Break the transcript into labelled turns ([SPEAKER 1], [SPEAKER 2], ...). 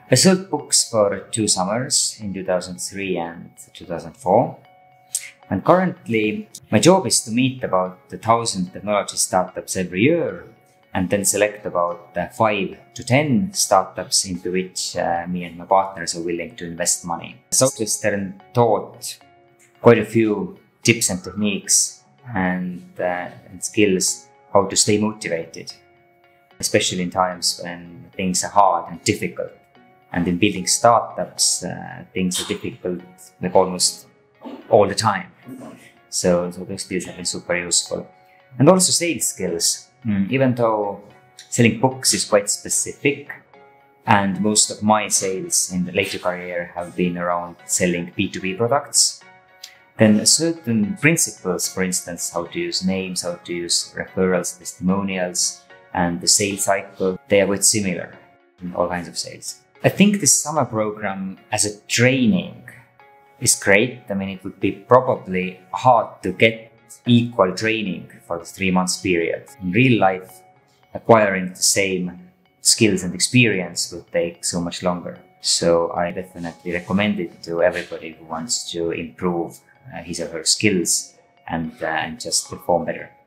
[SPEAKER 1] I sold books for 2 summers in 2003 and 2004. And currently, my job is to meet about 1,000 technology startups every year and then select about 5 to 10 startups into which me and my partners are willing to invest money. Southwestern taught quite a few tips and techniques and skills how to stay motivated, especially in times when things are hard and difficult. And in building startups, things are difficult like almost all the time. So those skills have been super useful. And also sales skills. Even though selling books is quite specific, and most of my sales in the later career have been around selling B2B products, then certain principles, for instance, how to use names, how to use referrals, testimonials, and the sales cycle, they are quite similar in all kinds of sales. I think this summer program as a training is great. I mean, it would be probably hard to get equal training for the 3 months period. In real life, acquiring the same skills and experience will take so much longer. So I definitely recommend it to everybody who wants to improve his or her skills and just perform better.